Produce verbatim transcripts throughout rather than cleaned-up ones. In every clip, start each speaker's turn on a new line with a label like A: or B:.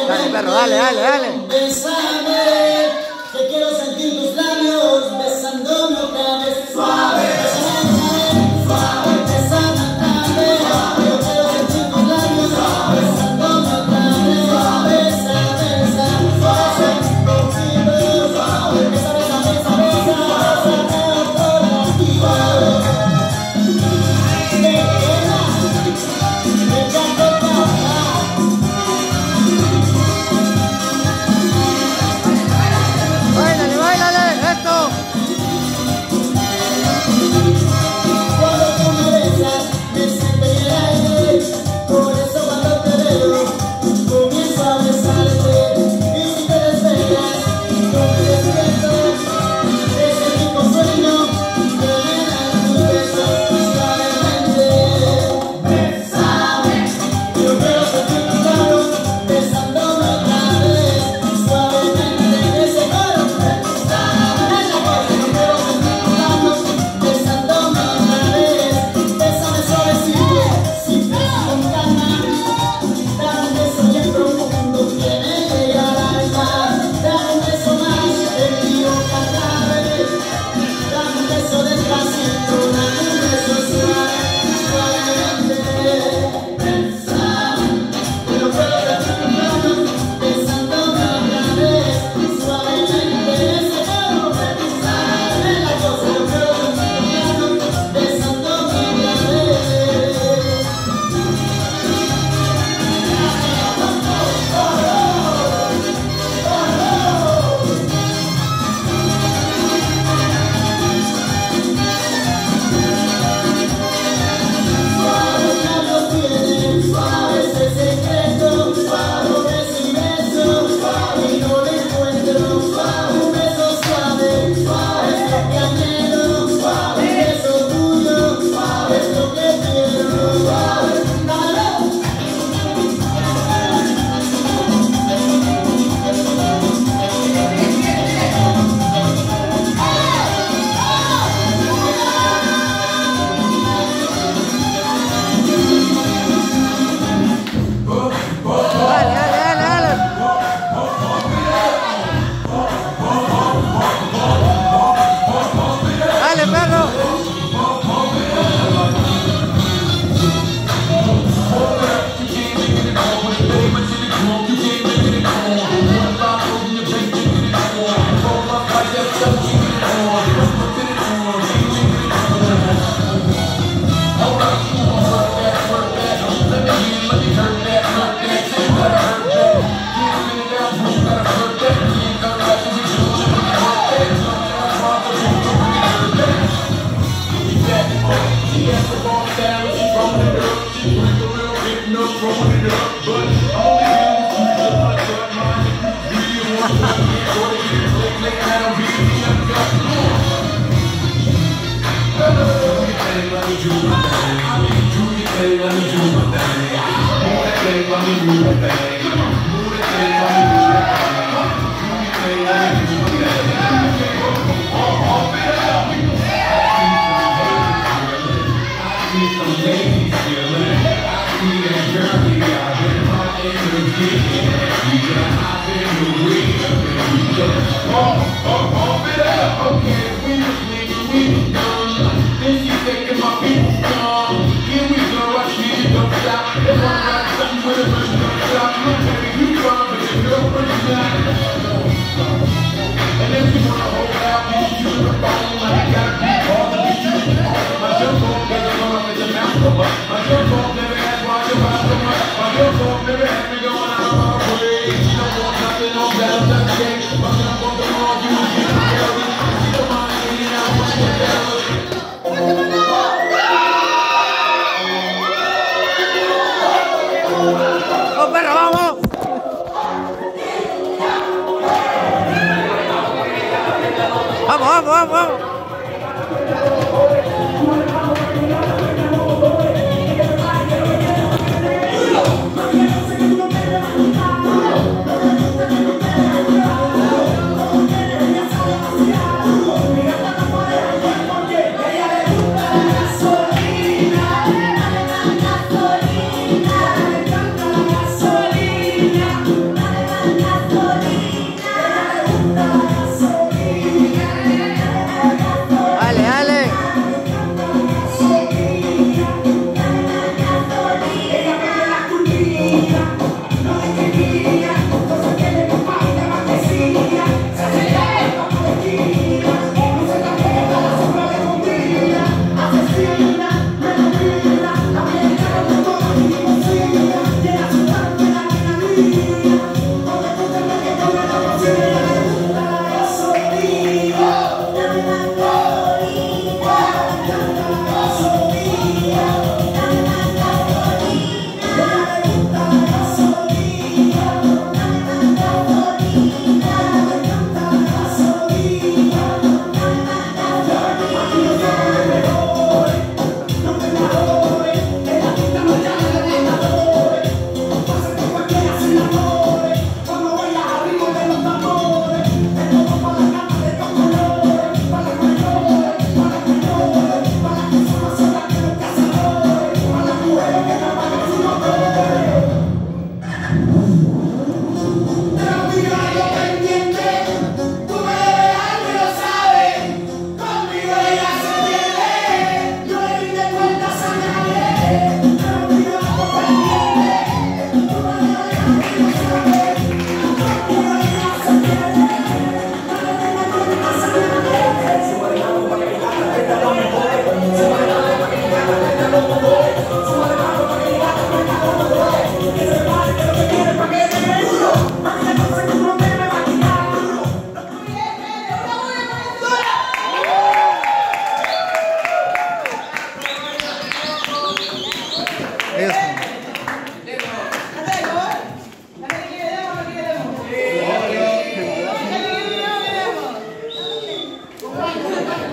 A: Dale, perro, dale, dale, dale.
B: Bésame, que quiero sentir tus labios besándome otra vez. Suave, bésame, suave, bésame otra vez. Yo quiero sentir tus labios besándome otra vez. Suave, bésame, bésame, suave, contigo, suave, bésame, bésame, bésame, bésame otra vez.
A: Báilale, báilale, esto.
B: Cuando tú me besas, me siento en el aire. Por eso cuando te veo, comienzo a besarte. Y si te despegas, yo me despierto. Ese rico sueño que me da tus besos suavemente. Bésame, yo quiero sentir tus labios besándome otra vez. Suavemente, ese coro. Bésame, en la boca, yo quiero sentir tus labios besándome otra vez. Bésame suavecito, sin prisa, con calma. Dame un beso bien profundo que me llega al alma. Dame un beso más, te pido cada vez. Dame un beso despacito, dame un beso suave, suavemente. Bésame, yo quiero sentir tus labios besándome otra vez. Suavemente, ese coro. Bésame, en la cosa, yo quiero sentir tus labios besándome otra vez. Suaves labios tienen, suave es el secreto. Suave es mi beso, suave y no lo encuentro. Suave, un beso suave, suave es lo que anhelo. Suave, un beso tuyo, suave es lo que quiero. Suave, dale.
A: Dale, dale, dale, dale. Dale, perro. ¡Oh, perro, vamos! ¡Vamos, vamos, vamos, vamos!
B: Gasolina,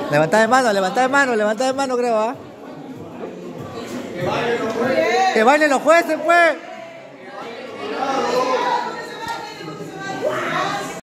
A: Levanta de mano, levanta de mano, levanta de mano, creo, ¿ah? Que bailen los jueces. Que bailen los jueces, pues.